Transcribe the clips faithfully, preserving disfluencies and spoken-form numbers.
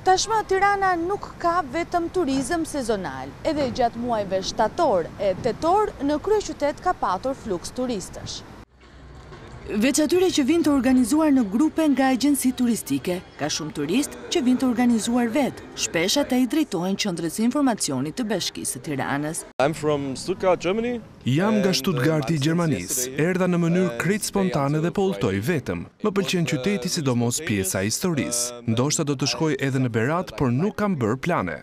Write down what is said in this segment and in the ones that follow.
Tashmë Tirana nuk ka vetëm turizëm sezonal, edhe gjatë muajve shtator e tetor në kryeqytet ka patur fluks turistësh. Veç atyre që vinë të organizuar në grupe nga agjenci turistike, ka shumë turist që vinë të organizuar vetë, shpesh ata i drejtohen qendrës së informacionit të Bashkisë së Tiranës. I'm from Stuttgart, Germany. Jam nga Stuttgarti i Gjermanisë, erdha në mënyrë krejt spontane dhe po udhtoj vetëm. Më pëlqen qyteti, sidomos pjesa e historisë. Ndoshta do të shkoj edhe në Berat, por nuk kam bërë plane.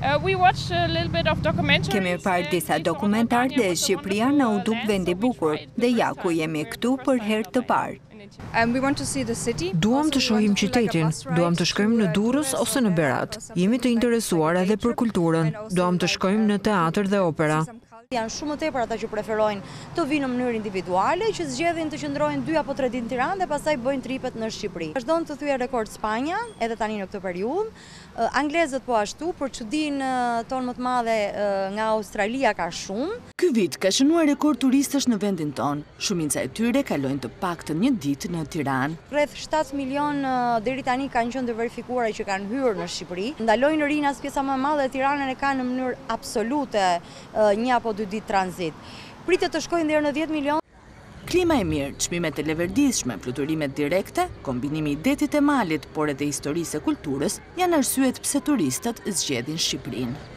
Kemi parë disa dokumentar dhe Shqipëria na u duk vendi bukur dhe ja ku jemi këtu për herë të parë. Duam të shohim qytetin, duam të shkojmë në Durrës ose në Berat. Jemi të interesuar edhe për kulturën, duam të shkojmë në teatr dhe opera. Janë shumë më tepër ata që preferojnë të vinë në mënyrë individuale, që zgjedhin të qëndrojnë dy apo tre ditë në Tiranë dhe pastaj bëjnë tripet në Shqipëri. Vazhdon të thyej rekord Spanja, edhe tani në këtë periudhë. Anglezët po ashtu, për çudinë tonë më të madhe nga Australia ka shumë. Ky vit ka shënuar rekord turistësh në vendin tonë. Shumica e tyre kalojnë të paktën një ditë në Tiranë. Rreth shtatë milion deri tani kanë qenë të verifikuara që kanë hyrë në Shqipëri. Ndalojnë rinas pjesa më e madhe e Tiranën e kanë në mënyrë absolute një apo dy ditë tranzit. Pritet të shkojnë deri në dhjetë milion. Klima e mirë, çmimet e leverdishme, fluturimet direkte, kombinimi i detit e malit, por edhe historisë e kulturës, janë arsyet pse turistët zgjedhin Shqipërinë.